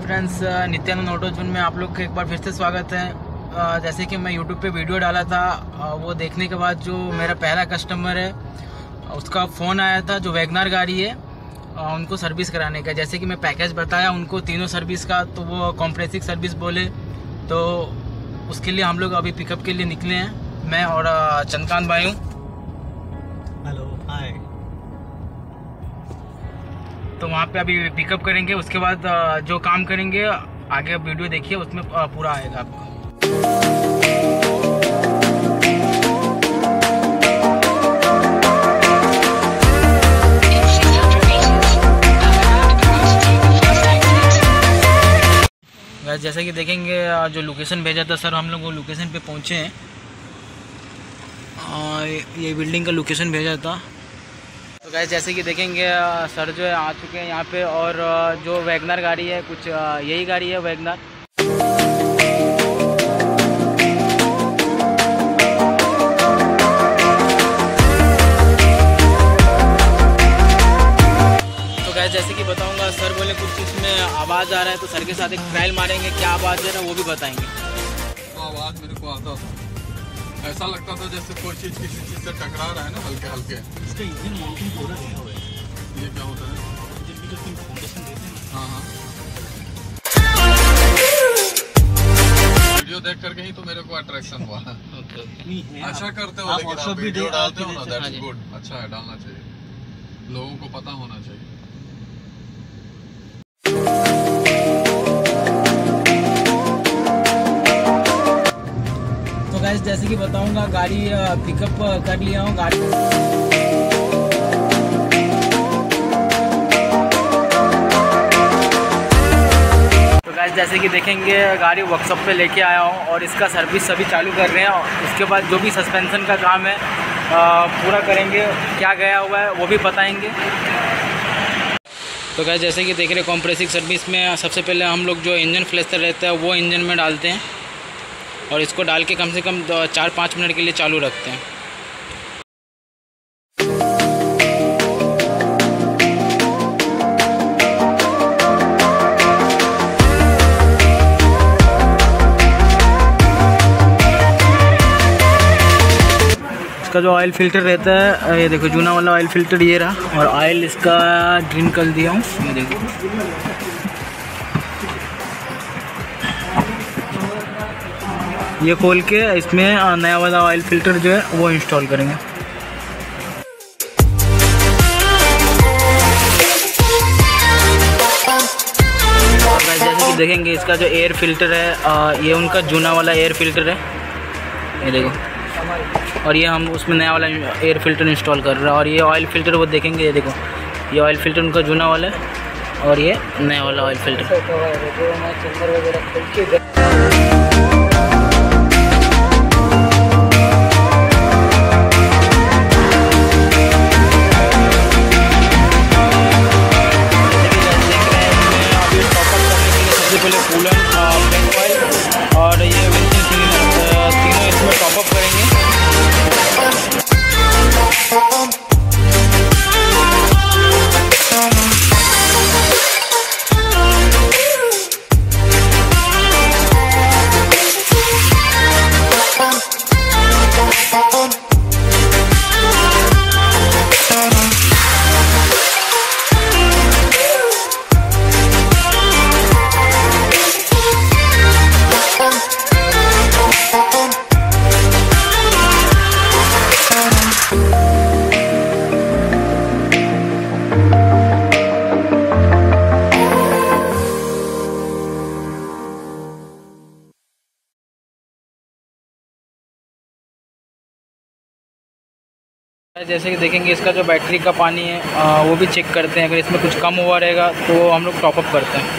Friends, Nityanand auto जून में आप लोग का एक बार फिर से स्वागत है। जैसे कि मैं यूट्यूब पे वीडियो डाला था, वो देखने के बाद जो मेरा पहला कस्टमर है उसका फ़ोन आया था जो वैगनार गाड़ी है उनको सर्विस कराने का। जैसे कि मैं पैकेज बताया उनको तीनों सर्विस का, तो वो कॉम्प्रेसिव सर्विस बोले, तो उसके लिए हम लोग अभी पिकअप के लिए निकले हैं। मैं और चंद्रकांत भाई हूँ। Hello, hi. तो वहाँ पे अभी पिकअप करेंगे, उसके बाद जो काम करेंगे आगे वीडियो देखिए, उसमें पूरा आएगा आपको। जैसे कि देखेंगे जो लोकेशन भेजा था सर, हम लोग वो लोकेशन पे पहुँचे हैं। ये बिल्डिंग का लोकेशन भेजा था। तो गाइस जैसे कि देखेंगे सर जो है आ चुके हैं यहाँ पे, और जो वैगनार गाड़ी है कुछ यही गाड़ी है वैगनार। तो गाइस जैसे कि बताऊंगा, सर बोले कुछ इसमें आवाज़ आ रहा है, तो सर के साथ एक ट्रायल मारेंगे, क्या आवाज़ है ना वो भी बताएंगे। आवाज़ मेरे को आता था, ऐसा लगता था जैसे कोई चीज़ किसी चीज़ से टकरा रहा है ना, हल्के हल्के। इसका इंजन माउंटिंग पूरा गया हुआ है। ये क्या होता है? इंजन की जो फाउंडेशन देते हैं ना। हाँ। वीडियो देख करके ही तो मेरे को अट्रैक्शन हुआ। अच्छा करते हो, लेकिन आप वीडियो डालते हो ना, दैट्स गुड। अच्छा है, डालना चाहिए, लोगों को पता होना चाहिए। गाइस जैसे कि बताऊंगा, गाड़ी पिकअप कर लिया हूँ गाड़ी। तो गाइस जैसे कि देखेंगे गाड़ी वर्कशॉप पे लेके आया हूँ और इसका सर्विस सभी चालू कर रहे हैं। और उसके बाद जो भी सस्पेंशन का काम है पूरा करेंगे, क्या गया हुआ है वो भी बताएंगे। तो गाइस जैसे कि देख रहे कॉम्प्रेसिव सर्विस में सबसे पहले हम लोग जो इंजन फ्लेस्टर रहता है वो इंजन में डालते हैं, और इसको डाल के कम से कम 4-5 मिनट के लिए चालू रखते हैं। इसका जो ऑयल फिल्टर रहता है, ये देखो जूना वाला ऑयल फिल्टर ये रहा, और ऑयल इसका ड्रिन कर दिया हूँ, ये देखो। ये खोल के इसमें नया वाला ऑयल फिल्टर जो है वो इंस्टॉल करेंगे। जैसे कि देखेंगे इसका जो एयर फिल्टर है, ये उनका जूना वाला एयर फिल्टर है, ये देखो। और ये हम उसमें नया वाला एयर फिल्टर इंस्टॉल कर रहे हैं। और ये ऑयल फिल्टर वो देखेंगे, ये देखो, ये ऑयल फिल्टर उनका जूना वाला है और ये नया वाला ऑयल फिल्टर। और ये विंचिंग क्लीनर, तीनों इसमें टॉपअप करेंगे। जैसे कि देखेंगे इसका जो बैटरी का पानी है वो भी चेक करते हैं। अगर इसमें कुछ कम हुआ रहेगा तो हम लोग टॉपअप करते हैं।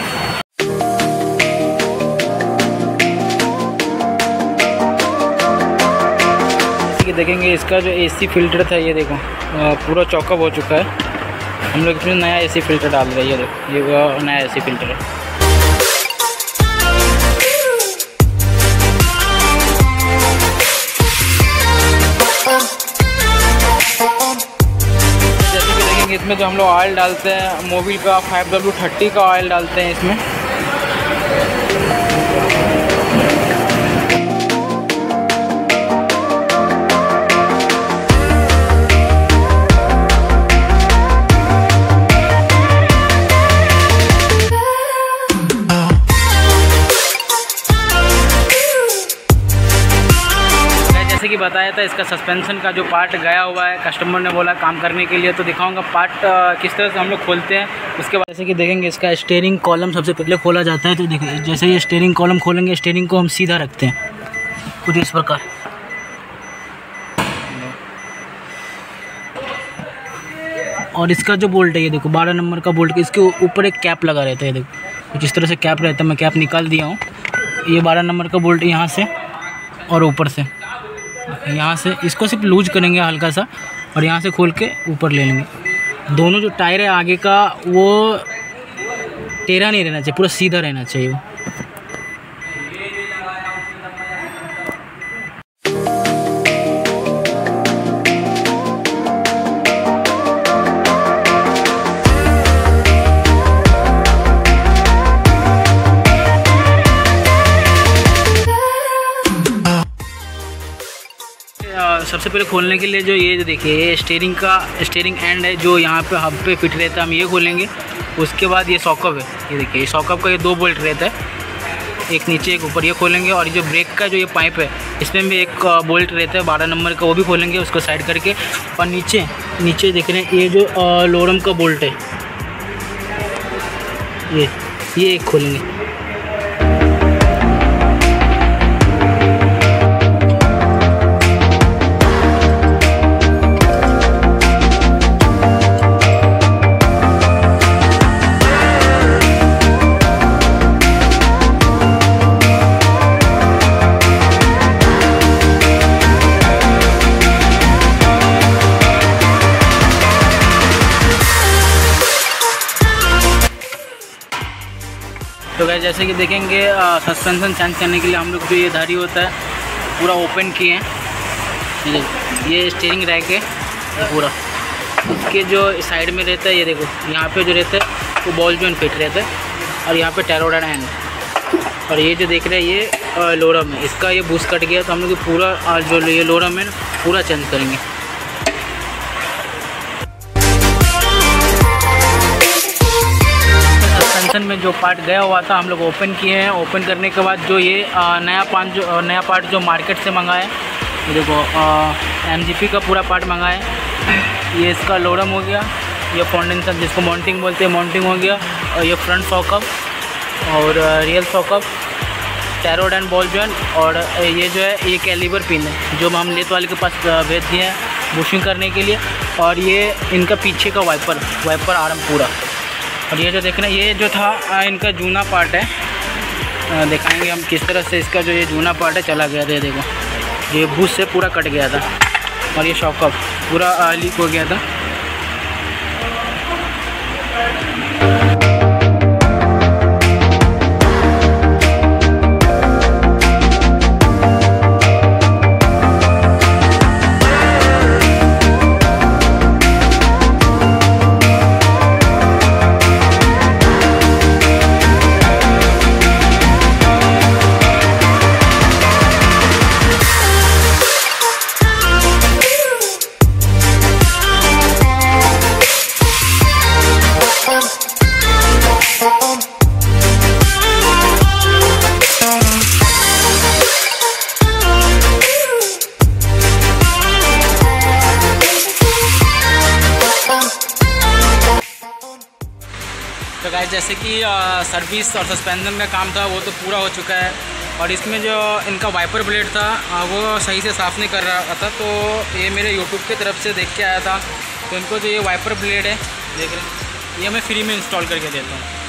जैसे कि देखेंगे इसका जो एसी फिल्टर था, ये देखो पूरा चॉकअप हो चुका है। हम लोग इसमें नया एसी फिल्टर डाल रहे हैं, ये देखो, ये नया एसी फिल्टर है। इसमें जो हम लोग ऑयल डालते हैं मोबिल का 5W30 का ऑयल डालते हैं इसमें, बताया था इसका सस्पेंशन का जो पार्ट गया हुआ है, कस्टमर ने बोला काम करने के लिए, तो दिखाऊंगा पार्ट किस तरह से हम लोग खोलते हैं। उसके बाद जैसे कि देखेंगे इसका स्टीयरिंग कॉलम सबसे पहले खोला जाता है। तो देखिए जैसे ये स्टीयरिंग कॉलम खोलेंगे, स्टीयरिंग को हम सीधा रखते हैं कुछ इस प्रकार, और इसका जो बोल्ट है ये देखो 12 नंबर का बोल्ट, इसके ऊपर एक कैप लगा रहता है। देखो कुछ इस तरह से कैप रहता है, मैं कैप निकाल दिया हूँ। ये 12 नंबर का बोल्ट यहाँ से और ऊपर से, यहाँ से इसको सिर्फ लूज करेंगे हल्का सा, और यहाँ से खोल के ऊपर ले लेंगे। दोनों जो टायर है आगे का वो टेढ़ा नहीं रहना चाहिए, पूरा सीधा रहना चाहिए वो। सबसे पहले खोलने के लिए जो ये जो देखिए ये स्टीयरिंग एंड है जो यहाँ पे हब पे फिट रहता है, हम ये खोलेंगे। उसके बाद ये सॉकअप है, ये देखिए ये सॉकअप का ये 2 बोल्ट रहता है, एक नीचे एक ऊपर, ये खोलेंगे। और जो ब्रेक का जो ये पाइप है इसमें भी एक बोल्ट रहता है 12 नंबर का, वो भी खोलेंगे उसको साइड करके। और नीचे देख रहे हैं ये जो लोरम का बोल्ट है, ये एक खोलेंगे। तो गाइस जैसे कि देखेंगे सस्पेंशन चेंज करने के लिए हम लोग जो ये धारी होता है पूरा ओपन किए हैं। ये स्टीयरिंग रैक है पूरा, इसके जो साइड में रहता है ये देखो यहाँ पे जो रहता है वो बॉल जॉइंट फिट रहता है, और यहाँ पे टेरोडन हैंड, और ये जो देख रहे हैं ये लोरम है, इसका ये बूस्ट कट गया तो हम लोग पूरा जो ये लोरम है पूरा चेंज करेंगे। सस्पेंशन में जो पार्ट गया हुआ था हम लोग ओपन किए हैं। ओपन करने के बाद जो ये नया पार्ट जो मार्केट से मंगाए, ये देखो MGP का पूरा पार्ट मंगाए। ये इसका लोरम हो गया, ये फाउंडेशन जिसको माउंटिंग बोलते हैं माउंटिंग हो गया, और ये फ्रंट सॉकअप और real shock up, tie rod and ball joint, और ये जो है ये कैलिबर पिन है जो हम लेथ वाले के पास भेज दिए हैं बुशिंग करने के लिए। और ये इनका पीछे का वाइपर आर्म पूरा। और ये जो देखना ये जो था इनका जूना पार्ट है, दिखाएंगे हम किस तरह से इसका जो ये जूना पार्ट है चला गया था। ये देखो ये बुश से पूरा कट गया था, और ये शॉकअप पूरा लीक हो गया था। तो गाइस जैसे कि सर्विस और सस्पेंशन का काम था वो तो पूरा हो चुका है, और इसमें जो इनका वाइपर ब्लेड था वो सही से साफ़ नहीं कर रहा था। तो ये मेरे यूट्यूब की तरफ से देख के आया था, तो इनको जो ये वाइपर ब्लेड है देख रहे हैं ये मैं फ्री में इंस्टॉल करके देता हूँ।